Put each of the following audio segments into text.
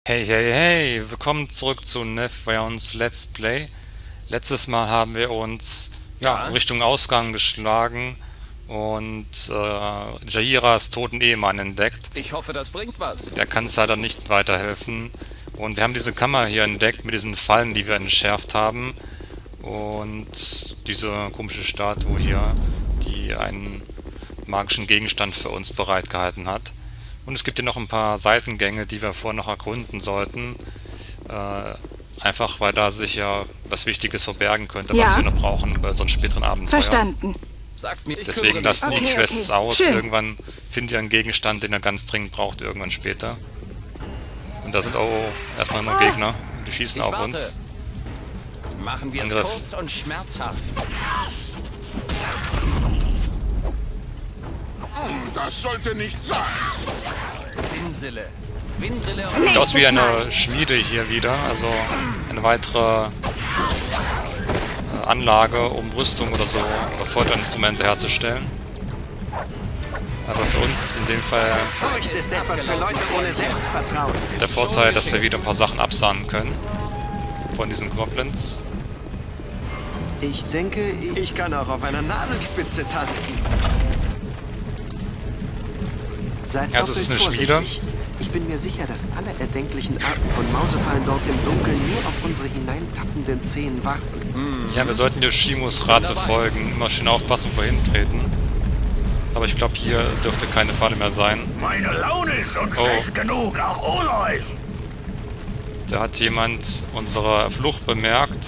Hey, hey, hey, willkommen zurück zu Nefrounds Let's Play. Letztes Mal haben wir uns Ja, Richtung Ausgang geschlagen und Jahiras toten Ehemann entdeckt. ich hoffe, das bringt was. Der kann uns leider nicht weiterhelfen. Und wir haben diese Kammer hier entdeckt mit diesen Fallen, die wir entschärft haben. Und diese komische Statue hier, die einen magischen Gegenstand für uns bereitgehalten hat. Und es gibt hier noch ein paar Seitengänge, die wir vorher noch erkunden sollten. Einfach weil da sich ja was Wichtiges verbergen könnte, was wir Ja, noch brauchen bei unseren späteren Abenteuern. verstanden. Sagt mir, ich kümmere Deswegen mich lasst die drum. Okay, Quests okay. aus. Schön. Irgendwann findet ihr einen Gegenstand, den ihr ganz dringend braucht, irgendwann später. Und da sind auch erstmal nur Gegner. Die schießen Ich auf warte. uns. Machen wir es Angriff. kurz und schmerzhaft. Das sollte nicht sein. Winsele. Winsele und Sieht aus wie Nächstes Mal. eine Schmiede hier wieder. Also eine weitere Anlage, um Rüstung oder so oder Folterinstrumente herzustellen. Aber für uns in dem Fall Furcht ist etwas für Leute ohne Selbstvertrauen. der Vorteil, dass wir wieder ein paar Sachen absahnen können von diesen Goblins. Ich denke, ich kann auch auf einer Nadelspitze tanzen. Seid Also es ist doppelt eine Schmiede. vorsichtig. Ich bin mir sicher, dass alle erdenklichen Arten von Mausefallen dort im Dunkeln nur auf unsere hineintappenden Zehen warten. Ja, wir sollten Yoshimus Rate folgen. Immer schön aufpassen, wo wir hintreten. Aber ich glaube, hier dürfte keine Falle mehr sein. Meine Laune ist schon fest genug, auch ohne euch. Da hat jemand unsere Flucht bemerkt.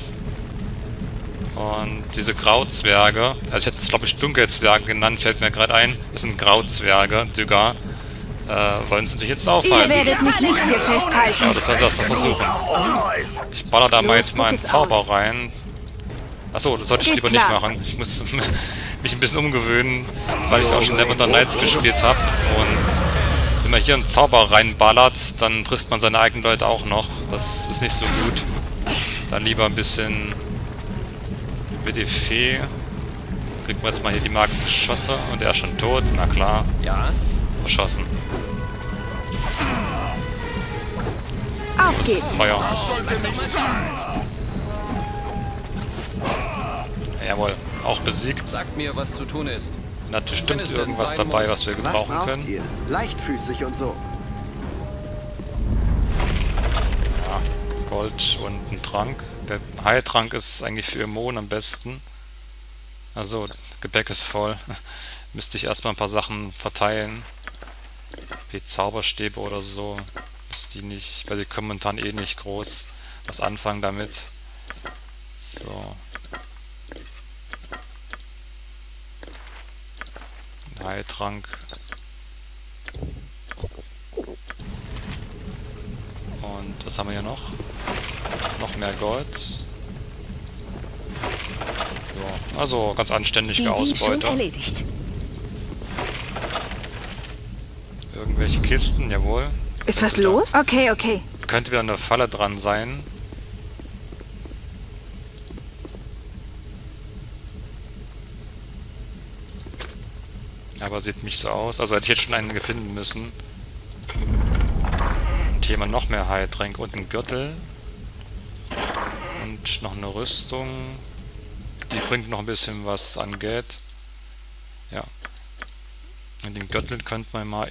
Und diese Grauzwerge, also ich hätte es glaube ich Dunkelzwerge genannt, fällt mir gerade ein. Das sind Grauzwerge, Dügar. Wollen sie sich jetzt Ihr aufhalten. werdet mich nicht hier festhalten. Ja, das sollen sie erstmal versuchen. Ich baller da mal jetzt mal einen spuck es Zauber aus. rein. Achso, das sollte ich Geht lieber nicht klar. machen. Ich muss mich ein bisschen umgewöhnen, weil ich auch schon Neverwinter Nights gespielt habe. Und wenn man hier einen Zauber reinballert, dann trifft man seine eigenen Leute auch noch. Das ist nicht so gut. Dann lieber ein bisschen mit die Fee. Kriegen wir jetzt mal hier die magischen Geschosse. Und er ist schon tot. Na klar, ja, verschossen. Auf Das geht's. Feuer. Sollte nicht sein. Jawohl, auch besiegt. sagt mir, was zu tun ist. Und hat bestimmt Wenn es denn irgendwas sein dabei, muss. was wir Was gebrauchen braucht können. ihr? Leichtfüßig und so. Ja, Gold und ein Trank. Der Heiltrank ist eigentlich für Immun am besten. Also, Gepäck ist voll. Müsste ich erstmal ein paar Sachen verteilen. Wie Zauberstäbe oder so. Dass die nicht, weil sie können momentan eh nicht groß was anfangen damit. So. Ein Heiltrank. Und was haben wir hier noch? Noch mehr Gold. So, also ganz anständige Die sind schon Ausbeute. erledigt. Irgendwelche Kisten, jawohl. Ist was los? Okay, okay. Könnte wieder eine Falle dran sein. Aber sieht nicht so aus. Also hätte ich jetzt schon einen finden müssen. Und hier haben wir noch mehr Heiltränke und einen Gürtel. Und noch eine Rüstung. Die bringt noch ein bisschen was an Geld. Ja. Und den Gürtel könnte man mal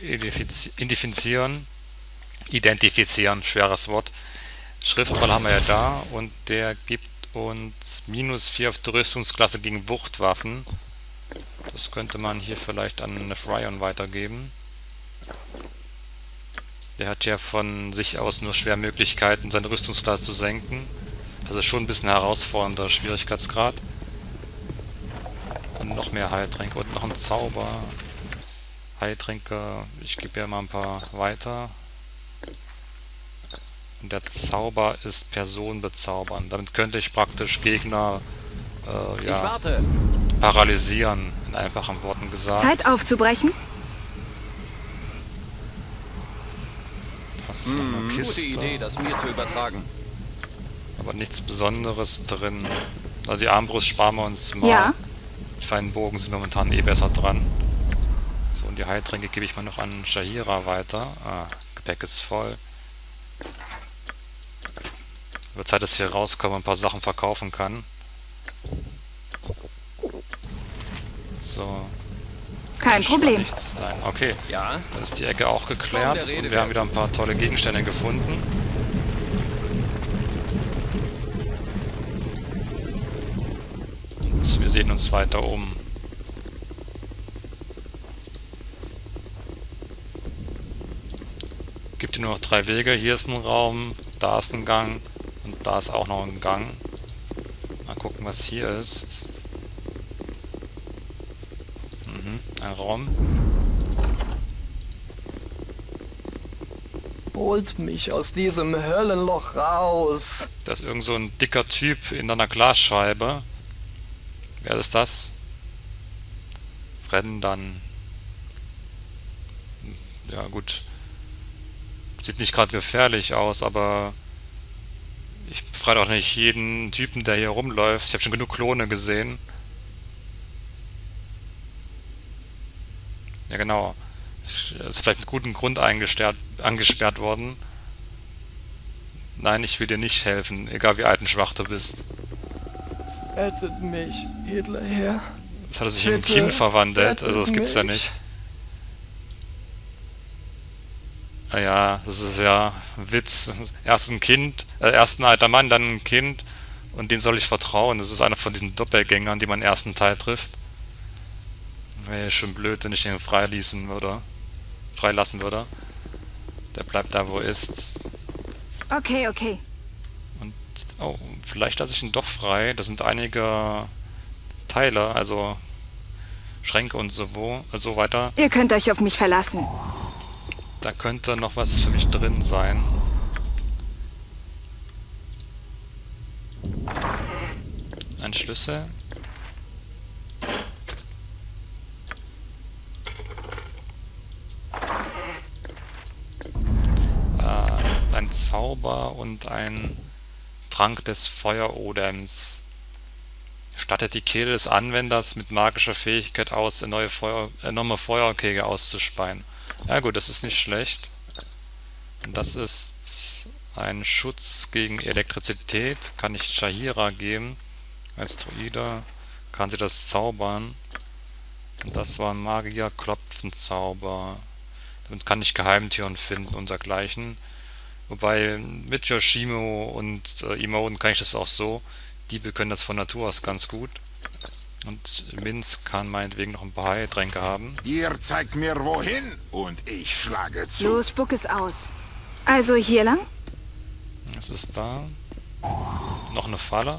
identifizieren, schweres Wort. Schriftroll haben wir ja da und der gibt uns -4 auf die Rüstungsklasse gegen Wuchtwaffen. Das könnte man hier vielleicht an Nefryon weitergeben. Der hat ja von sich aus nur schwer Möglichkeiten, seine Rüstungsklasse zu senken. Das ist schon ein bisschen herausfordernder Schwierigkeitsgrad. Und noch mehr Heiltränke und noch ein Zauber. Heiltränke, ich gebe ja mal ein paar weiter. Und der Zauber ist Person bezaubern. Damit könnte ich praktisch Gegner Ich warte. paralysieren, in einfachen Worten gesagt. Zeit aufzubrechen? Das ist eine Gute Kiste, Idee, das mir zu übertragen. aber nichts Besonderes drin. Also die Armbrust sparen wir uns mal. Ja. Die feinen Bogen sind momentan eh besser dran. So, und die Heiltränke gebe ich mal noch an Jahira weiter. Ah, Gepäck ist voll. Wird Zeit, dass ich hier rauskomme und ein paar Sachen verkaufen kann. So. Kein Tisch war Problem. nichts. Nein, okay. Ja? Dann ist die Ecke auch geklärt Kaum der Rede und wir haben wert. wieder ein paar tolle Gegenstände gefunden. Und wir sehen uns weiter um. Gibt hier nur noch 3 Wege. Hier ist ein Raum, da ist ein Gang und da ist auch noch ein Gang. Mal gucken, was hier ist. Ein Raum. Holt mich aus diesem Höllenloch raus. Da ist irgend so ein dicker Typ in einer Glasscheibe. Wer ist das? Frendan. Ja, gut. Sieht nicht gerade gefährlich aus, aber ich befreie auch nicht jeden Typen, der hier rumläuft. Ich habe schon genug Klone gesehen. Ja, genau. Ist vielleicht mit gutem Grund angesperrt worden. Nein, ich will dir nicht helfen, egal wie alt und schwach du bist. Rettet mich, edler Herr. Jetzt hat er sich in ein Bitte, Kind verwandelt, also das rettet gibt's ja mich. nicht. Ah ja, das ist ja ein Witz. Erst ein Kind, erst ein alter Mann, dann ein Kind und dem soll ich vertrauen. Das ist einer von diesen Doppelgängern, die man im ersten Teil trifft. Wäre ja schon blöd, wenn ich den freilassen würde. Der bleibt da, wo er ist. Okay, okay. Und, oh, vielleicht lasse ich ihn doch frei. Da sind einige Teile, also Schränke und so weiter. Ihr könnt euch auf mich verlassen. Da könnte noch was für mich drin sein. Ein Schlüssel. Ein Zauber und ein Trank des Feuerodems. Stattet die Kehle des Anwenders mit magischer Fähigkeit aus, enorme Feuerkegel auszuspeien. Ja gut, das ist nicht schlecht. Und das ist ein Schutz gegen Elektrizität. Kann ich Shahira geben. Als Druide kann sie das zaubern. Und das war ein Magier-Klopfenzauber. Damit kann ich Geheimtüren finden und dergleichen. Wobei mit Yoshimo und Emoten kann ich das auch so. Diebe können das von Natur aus ganz gut. Und Minz kann meinetwegen noch ein paar Heiltränke haben. Ihr zeigt mir wohin und ich schlage zu. Los, spuck es aus. Also hier lang? Was ist da? Noch eine Falle.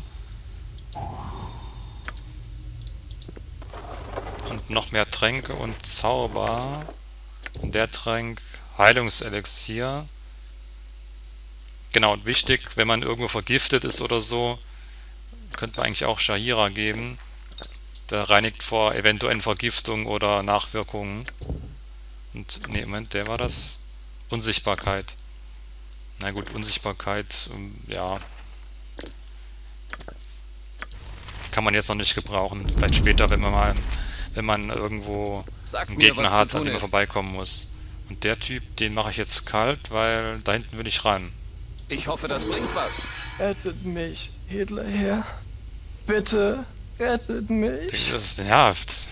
Und noch mehr Tränke und Zauber. Und der Trank Heilungselixier. Genau, und wichtig, wenn man irgendwo vergiftet ist oder so, könnte man eigentlich auch Shahira geben. Der reinigt vor eventuellen Vergiftungen oder Nachwirkungen. Und, ne, Moment, der war das. Unsichtbarkeit. Na gut, Unsichtbarkeit, ja. Kann man jetzt noch nicht gebrauchen. Vielleicht später, wenn man irgendwo Sag einen mir, Gegner was zu hat, tun an dem man ist. vorbeikommen muss. Und der Typ, den mache ich jetzt kalt, weil da hinten will ich ran. Ich hoffe, das bringt was. Rettet mich, edler Herr. Bitte, rettet mich. Das ist nervt.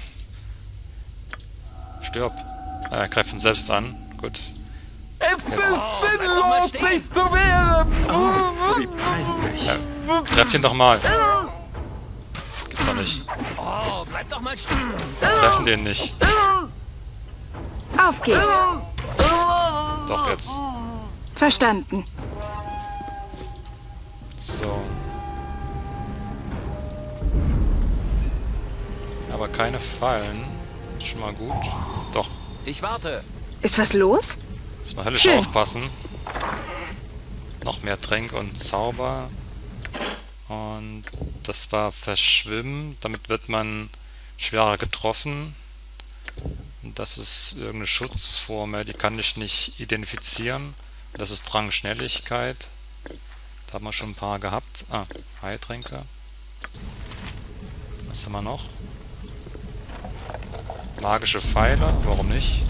Stirb. Greift ihn selbst an. Gut. Es ist doch mal sinnlos, stehen. sich zu wehren. Wie peinlich. Trefft ihn doch mal. Gibt's doch nicht. Oh, bleib doch mal stehen. Treffen den nicht. Auf geht's. Doch jetzt. Verstanden. So. Aber keine Fallen. Schon mal gut. Doch. Ich warte. Ist was los? Muss mal höllisch Schön. aufpassen. Noch mehr Tränke und Zauber. Und das war Verschwimmen. Damit wird man schwerer getroffen. Und das ist irgendeine Schutzformel, die kann ich nicht identifizieren. Das ist Drangschnelligkeit. Da haben wir schon ein paar gehabt. Ah, Heiltränke. Was haben wir noch? Magische Pfeile, warum nicht?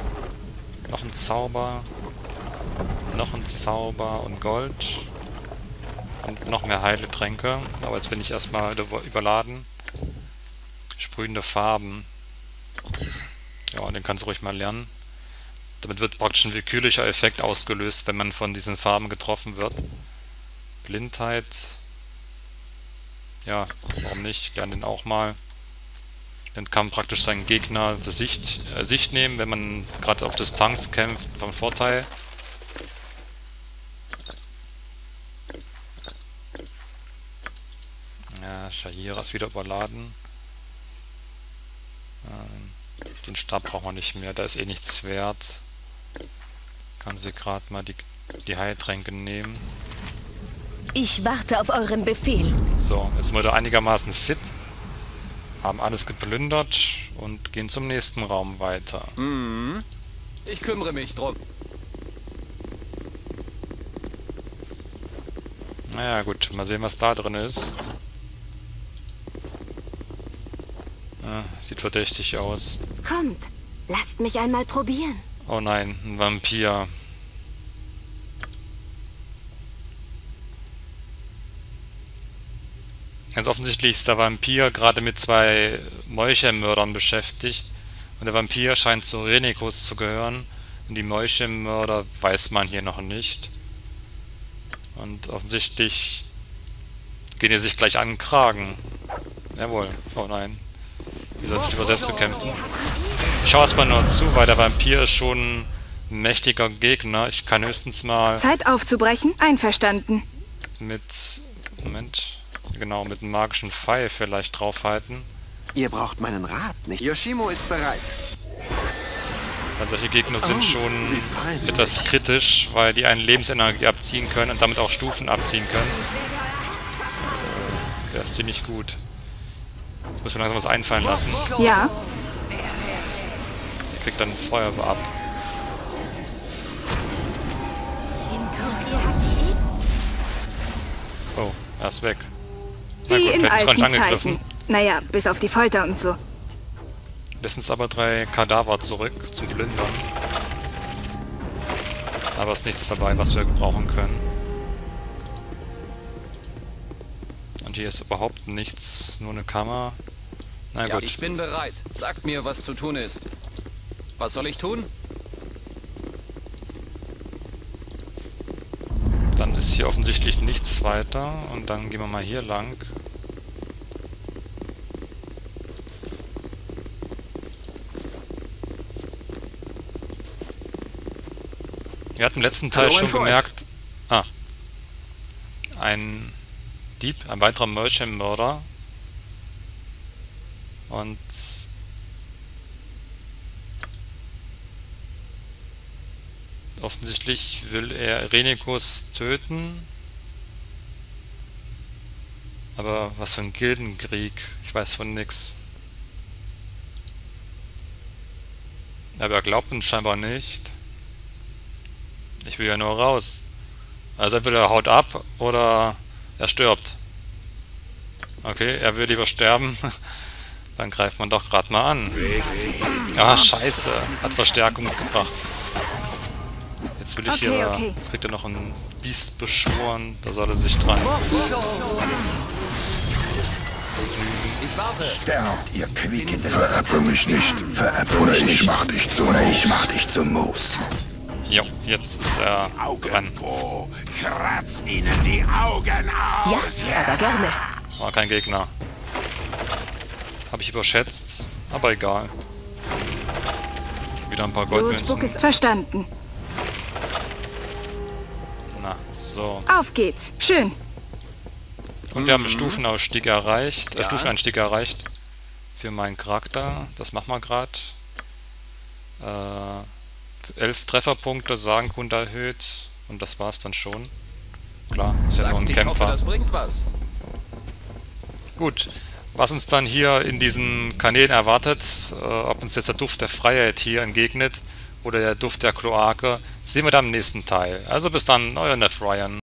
Noch ein Zauber. Noch ein Zauber und Gold. Und noch mehr Heiltränke. Aber jetzt bin ich erstmal überladen. Sprühende Farben. Ja, und den kannst du ruhig mal lernen. Damit wird praktisch ein willkürlicher Effekt ausgelöst, wenn man von diesen Farben getroffen wird. Blindheit. Ja, warum nicht? Lern den auch mal. Dann kann man praktisch seinen Gegner die Sicht nehmen, wenn man gerade auf Distanz kämpft, vom Vorteil. Ja, Shahira ist wieder überladen. Den Stab brauchen wir nicht mehr, da ist eh nichts wert. Kann sie gerade mal die Heiltränke nehmen. Ich warte auf euren Befehl. So, jetzt sind wir da einigermaßen fit. Haben alles geplündert und gehen zum nächsten Raum weiter. Ich kümmere mich drum. Naja gut, mal sehen, was da drin ist. Sieht verdächtig aus. Kommt, lasst mich einmal probieren. Oh nein, ein Vampir. Ganz offensichtlich ist der Vampir gerade mit 2 Meuchelmördern beschäftigt. Und der Vampir scheint zu Renikus zu gehören. Und die Meuchelmörder weiß man hier noch nicht. Und offensichtlich gehen die sich gleich an den Kragen. Jawohl. Oh nein. Die soll sich lieber selbst bekämpfen. Ich schaue erstmal nur zu, weil der Vampir ist schon ein mächtiger Gegner. Ich kann höchstens mal Zeit aufzubrechen? Einverstanden. mit... Moment. Genau, mit einem magischen Pfeil vielleicht draufhalten. Ihr braucht meinen Rat nicht. Yoshimo ist bereit. Weil solche Gegner sind schon etwas kritisch, weil die einen Lebensenergie abziehen können und damit auch Stufen abziehen können. Der ist ziemlich gut. Jetzt müssen wir langsam was einfallen lassen. Ja, Der kriegt dann Feuer ab. Oh, er ist weg. Na wie gut, in wir hätten es gar nicht alten angegriffen. Zeiten. Naja, bis auf die Folter und so. Lässt uns aber 3 Kadaver zurück zum Plündern. Aber ist nichts dabei, was wir gebrauchen können. Und hier ist überhaupt nichts, nur eine Kammer. Na Ja, gut. ich bin bereit. Sagt mir, was zu tun ist. Was soll ich tun? Dann ist hier offensichtlich nichts weiter. Und dann gehen wir mal hier lang. Wir hatten im letzten Teil Hallo, mein schon Freund. gemerkt... Ah. Ein Dieb, ein weiterer Meuchelmörder. Und... offensichtlich will er Renikus töten. Aber was für ein Gildenkrieg. Ich weiß von nix. Aber er glaubt uns scheinbar nicht. Ich will ja nur raus. Also entweder er haut ab oder er stirbt. Okay, er will lieber sterben. Dann greift man doch gerade mal an. Ah, scheiße. Hat Verstärkung mitgebracht. Jetzt will ich Okay, hier... okay. Jetzt kriegt er noch ein Biest beschworen. Da soll er sich dran... Ich warte. Sterbt, ihr Quiekende. Veräpple mich nicht. Veräpple mich nicht. Oder ich mach dich zum Moos. Jo, jetzt ist er dran. Oh, kratz ihnen die Augen aus. Ja, aber gerne. War kein Gegner. Habe ich überschätzt, aber egal. Wieder ein paar Los, Goldmünzen. Buck ist verstanden. Na, so. Auf geht's. Schön. Und wir haben einen Stufenausstieg erreicht. Stufenanstieg erreicht. Für meinen Charakter. Das machen wir gerade. 11 Trefferpunkte, Sagenkunde erhöht. Und das war's dann schon. Klar, ist ja nur ein Sagt, ich hoffe, Kämpfer. das bringt was. Gut, was uns dann hier in diesen Kanälen erwartet, ob uns jetzt der Duft der Freiheit hier entgegnet oder der Duft der Kloake, sehen wir dann im nächsten Teil. Also bis dann, euer Neff Ryan.